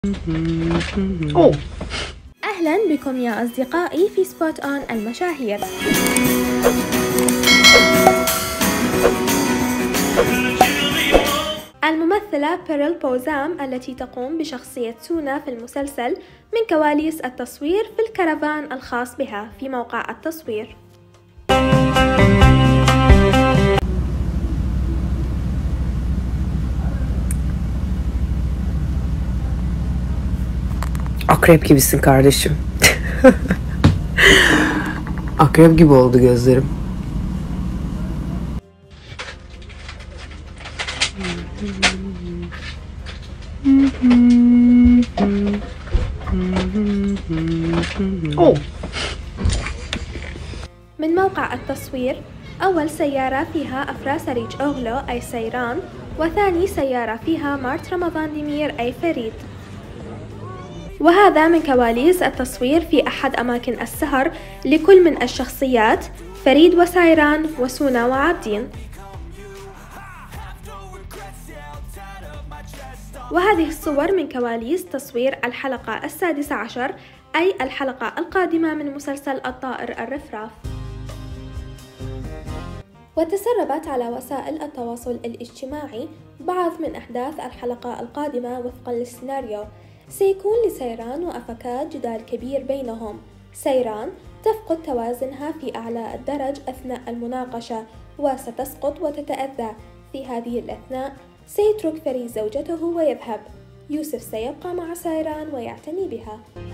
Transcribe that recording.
أوه. أهلا بكم يا أصدقائي في سبوت أون المشاهير. الممثلة بيرل بوزام التي تقوم بشخصية سونا في المسلسل من كواليس التصوير في الكرفان الخاص بها في موقع التصوير. Akrep gibisin kardeşim. Akrep gibi oldu gözlerim. أوه. من موقع التصوير، أول سيارة فيها أفراس ريج أوغلو أي سيران، وثاني سيارة فيها مارت رمضان ديمير أي فريد. وهذا من كواليس التصوير في أحد أماكن السهر لكل من الشخصيات فريد وسيران وسونا وعابدين. وهذه الصور من كواليس تصوير الحلقة 16 أي الحلقة القادمة من مسلسل الطائر الرفراف. وتسربت على وسائل التواصل الاجتماعي بعض من أحداث الحلقة القادمة وفقا للسيناريو. سيكون لسيران وأفكاد جدال كبير بينهم. سيران تفقد توازنها في أعلى الدرج أثناء المناقشة وستسقط وتتأذى. في هذه الأثناء سيترك فريد زوجته ويذهب. يوسف سيبقى مع سيران ويعتني بها.